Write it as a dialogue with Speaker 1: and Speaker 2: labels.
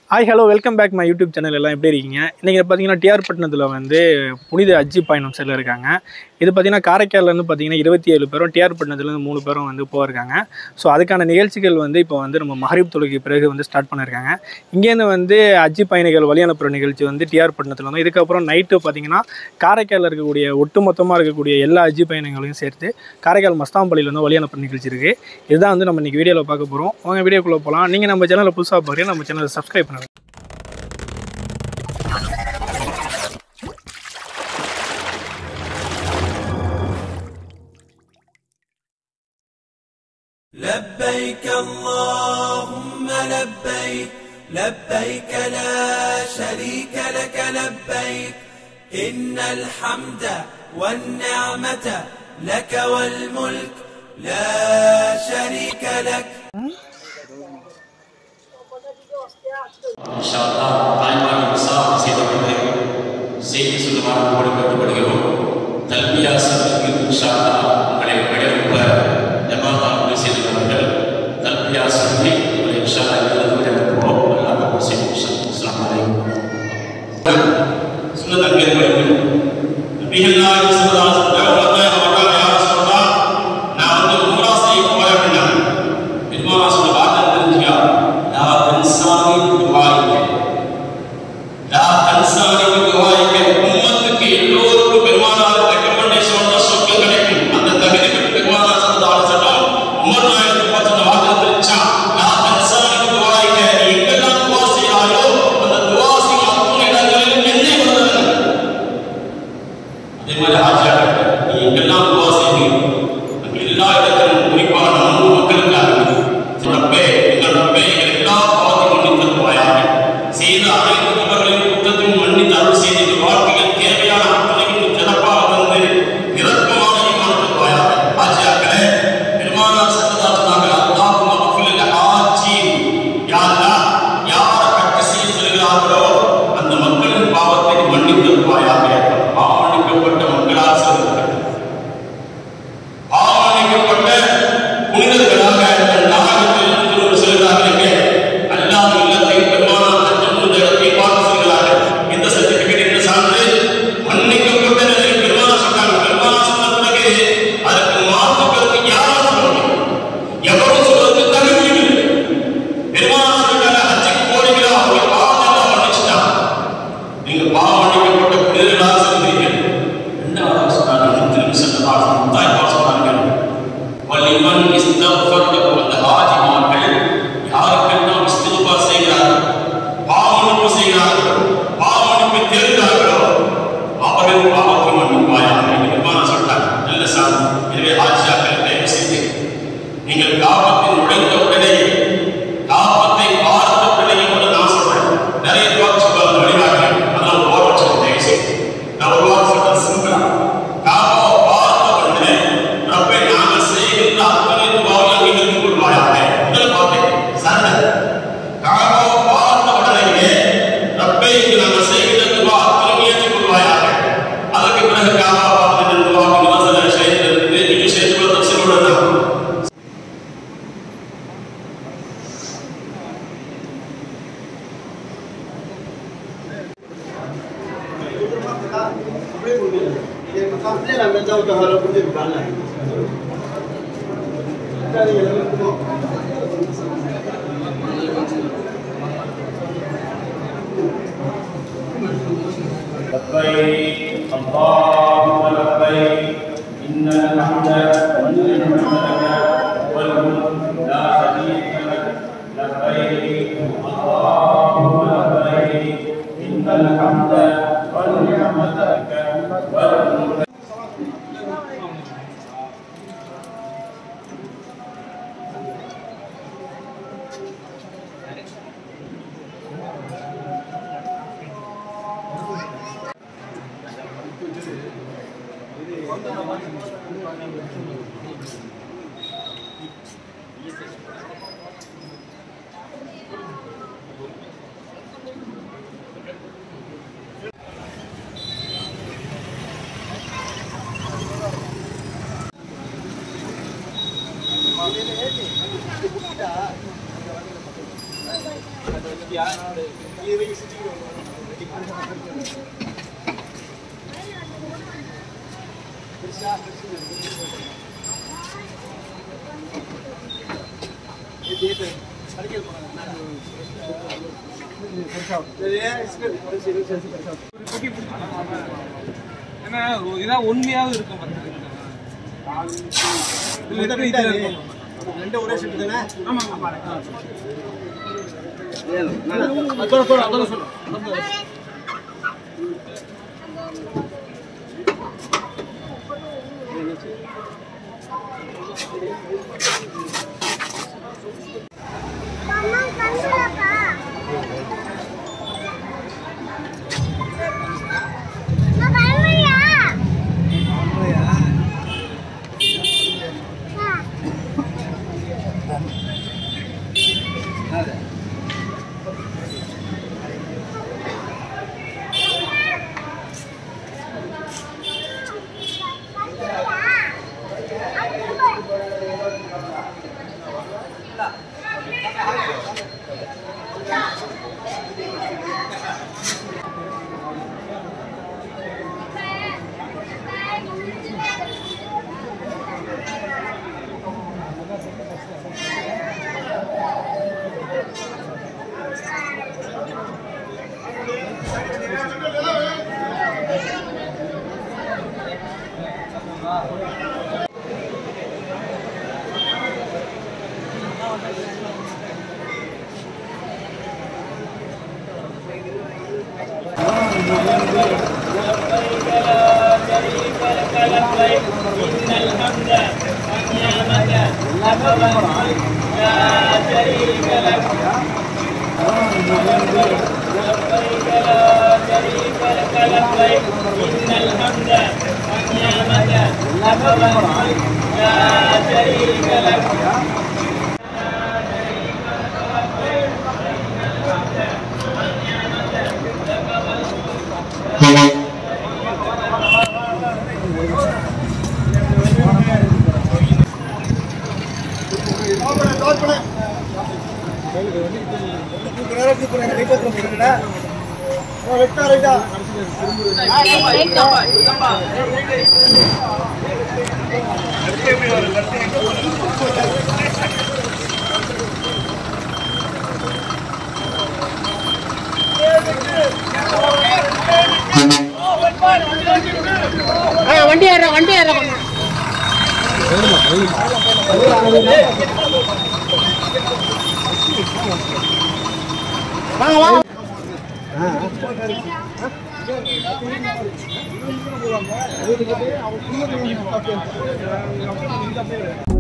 Speaker 1: Hi hello welcome back my YouTube channel. எல்லாம் எப்படி இருக்கீங்க? இன்றைக்கி பார்த்தீங்கன்னா டிஆர் பட்டினத்தில் வந்து புனித ஹஜ்ஜி பயணம் செல்ல இருக்காங்க. இது பார்த்தீங்கன்னா காரைக்கால்லேருந்து பார்த்தீங்கன்னா 27 பேரும், டிஆர் பட்டினத்துலேருந்து 3 பேரும் வந்து போயிருக்காங்க. ஸோ அதுக்கான நிகழ்ச்சிகள் வந்து இப்போ வந்து நம்ம மகரிப் தொழுகை பிறகு வந்து ஸ்டார்ட் பண்ணியிருக்காங்க. இங்கேருந்து வந்து ஹஜ்ஜி பயணிகள் வழி அனுப்புகிற நிகழ்ச்சி வந்து டிஆர் பட்டினத்தில் வந்து, இதுக்கப்புறம் நைட்டு பார்த்தீங்கன்னா காரைக்காலில் இருக்கக்கூடிய ஒட்டுமொத்தமாக இருக்கக்கூடிய எல்லா ஹஜ்ஜி பயணிகளையும் சேர்த்து காரைக்கால் மஸ்தாம்பள்ளியில் வந்து வழி அனுப்புகிற நிகழ்ச்சி இருக்குது. இதுதான் வந்து நம்ம இன்றைக்கி வீடியோவில் பார்க்க போகிறோம். அவங்க வீடியோக்குள்ளே போகலாம். நீங்கள் நம்ம சேனலில் புதுசாக பாருங்கள், நம்ம சேனலை சப்ஸ்கிரைப் பண்ணுங்கள்.
Speaker 2: لبيك اللهم لبيك لبيك لا شريك لك لبيك إن الحمد والنعمة لك والملك لا شريك لك.
Speaker 3: InsyaAllah taimah besar செய்தி சொல்லுவாங்க கொடுக்கப்படுகிறோம். தல்பியா சதற்கு இன்ஷாஅல்லாஹ் உங்களை வழியனுப்ப ஜமாத்தாக செய்திருக்கிறார்கள். தல்பியா சொல்லி உங்களை இன்ஷாஅல்லாஹ் வழியனுப்புவோம். அல்லாஹ் கபூல் செய்வார். அஸ்ஸலாமு அலைக்கும். சுன்னத் கேட்பது நபியல்லாஹி ஸல்லல்லாஹு அலைஹி வஸல்லம் அவர்கள் யா ரசூலல்லாஹ் நான் வந்து உம்ரா செய்ய போறேன் அப்படின்னா பெருமானா சொன்ன வார்த்தை தெரிஞ்சுக்கா லா தன்சானி துஆயிக லா தன்சானி துஆயிக உம்மத்துக்கு எல்லோருக்கும் பெருமானார் ரெக்கமெண்டேஷன் வந்தா சொர்க்கம் கிடைக்கும். அந்த தகுதி பெருமானார் ஸல்லல்லாஹு அலைஹி வஸல்லம் உமர் நாயகத்தை பார்த்து அந்த வார்த்தை தெரிஞ்சா லா தன்சானி துஆயிக எங்கெல்லாம் துஆ செய்யாயோ அந்த துஆ செய்யும் அத்தனை இடங்களிலும் என்னை உணர்ந்தது. அதே மாதிரி ஆச்சாரங்கள் நீ எங்கெல்லாம் துஆ செய்வீங்க அங்க எல்லா இடத்திலும் குறிப்பாக நம்ம மக்களுக்காக ரப்பே எங்கள் ரப்பே எங்கள் எல்லா பாவத்தையும் மன்னித்தருள்வாயாக. செய்த அனைத்து தவறுகளையும் குற்றத்தையும் மன்னித்து அருள் செய்து எங்கள் வாழ்க்கையில் தேவையான அத்தனையும் சிறப்பாக தந்து நிரப்பமான ஈமான் தருள்வாயாக. ஆச்சாரங்களே பெருமானார் ஸல்லல்லாஹு அலைஹி வஸல்லம் அல்லாஹும்ம அஃபில் லில் ஹாஜ்ஜீன் யா அல்லாஹ் யார் ஹஜ் செய்ய செல்கிறார்களோ அந்த மக்களின் பாவத்தை மன்னித்தருள்வாயாக. பாவம் மன்னிக்கப்பட்ட மக்களால் செல்கிறார்கள். பாவம் மன்னிக்கப்பட்ட புனிதர்களாக நாயகத்தில் திரும்ப செல்கிறார்கள். அல்லாஹ் இல்லத்தை பெருமானார் தஞ்சம் இடத்தை பார்த்து செல்கிறார்கள். இந்த சர்டிபிகேட் இந்த சான்று மன்னிக்கப்பட்ட நிலையில் பெருமானார் சொன்னாங்க. பெருமானார் சொன்ன பிறகு அதற்கு மாற்று கருத்து யாரும் சொல்ல முடியும், எவரும் சொல்வதற்கு தகுதி இல்லை. பெருமானார் சொன்னாங்க ஹஜ்ஜுக்கு போறீங்களா அவங்க பாவத்தை எல்லாம் மன்னிச்சுட்டாங்க. நீங்க பாவம் மன்னிக்கப்பட்ட புனிதர்களாக செல்கிறீர்கள். இரண்டாவது சொன்னாங்க திரும்பி செல்லலாம் தாய்ப்பா சொன்னார்கள் வலிமன் இஸ்தக்ஃபர் லஹு அந்த ஹாஜிமார்கள் யாருக்கெல்லாம் இஸ்திக்ஃபார் செய்கிறார்கள், பாவமன்னிப்பு செய்கிறார்கள், பாவமன்னிப்பு தேடுகிறார்களோ அவர்கள் பாவத்தை மன்னிப்பாயாக. பெருமானார் சொல்றாங்க நல்ல சாதனை. எனவே ஹாஜியாக்கள் தயவு செய்து நீங்கள் காபத்தில் நுழைந்த உடனே காபத்தை பார்த்த உடனே கூட நான் சொல்றேன் நிறைய பேர் சொல்றாங்க வழிகாட்டுகள் அதெல்லாம் ஒரு வாரம் வச்சுக்கோங்க தயவு செய்து. நான் ஒரு வாரம் சொல்றேன் சிம்பிளா காபாவை பார்த்த உடனே ரப்பே நாங்கள் செய்கின்ற அத்தனை துவாவை அங்கீகரித்துக் கொள்வாயாக. முதல் வார்த்தை சரண காபாவை பார்த்த உடனே ரப்பே இங்கு நாங்கள் செய்கின்ற துவா அத்தனை ஏற்றுக் கொள்வாயாக. அதற்கு பிறகு காபா பார்த்து துவாவுக்கு முதல் சில விஷயத்தில் இருந்து இன்னும் விஷயத்துல தப்சீலோட தான் لبيك اللهم لبيك إن الحمد والنعمة لك والملك لا شريك لك لبيك اللهم لبيك إن الحمد والنعمة لك والملك.
Speaker 4: இதான் உண்மையாவும் இருக்கும் ரெண்டு ஒரே செட்டு தானே? ஆமா ஆமா. அதோட சொல்லு.
Speaker 5: வண்டி ஏற வாங்க